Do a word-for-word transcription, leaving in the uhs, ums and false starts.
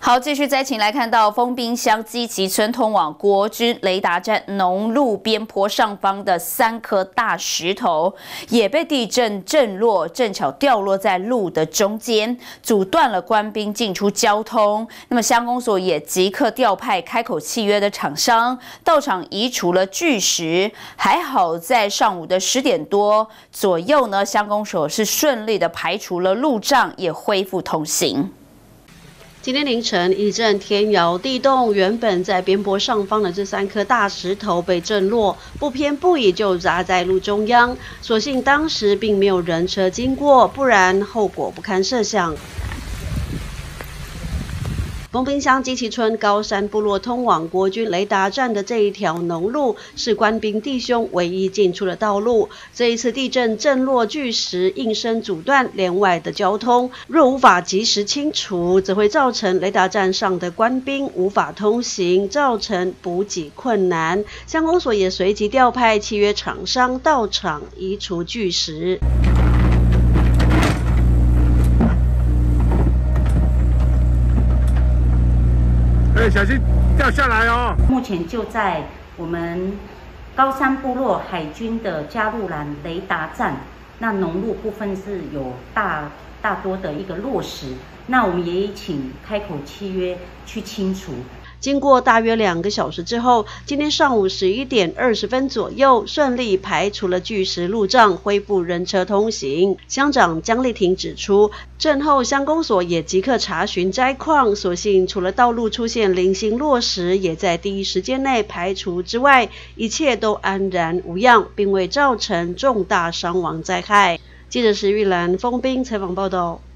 好，继续再请来看到丰滨乡基崎村通往国军雷达站农路边坡上方的三颗大石头，也被地震震落，正巧掉落在路的中间，阻断了官兵进出交通。那么乡公所也即刻调派开口契约的厂商到场移除了巨石。还好在上午的十点多左右呢，乡公所是顺利的排除了路障，也恢复通行。 今天凌晨一阵天摇地动，原本在边坡上方的这三颗大石头被震落，不偏不倚就砸在路中央。所幸当时并没有人车经过，不然后果不堪设想。 丰滨乡基崎村高山部落通往国军雷达站的这一条农路，是官兵弟兄唯一进出的道路。这一次地震震落巨石，应声阻断连外的交通。若无法及时清除，则会造成雷达站上的官兵无法通行，造成补给困难。乡公所也随即调派契约厂商到场移除巨石。 哎，小心掉下来哦！ 目前就在我们高山部落海军的加路兰雷达站，那农路部分是有大大多的一个落石，那我们也请开口契约去清除。 经过大约两个小时之后，今天上午十一点二十分左右，顺利排除了巨石路障，恢复人车通行。乡长江丽婷指出，震后乡公所也即刻查询灾况，所幸除了道路出现零星落石，也在第一时间内排除之外，一切都安然无恙，并未造成重大伤亡灾害。记者石玉兰、丰滨采访报道。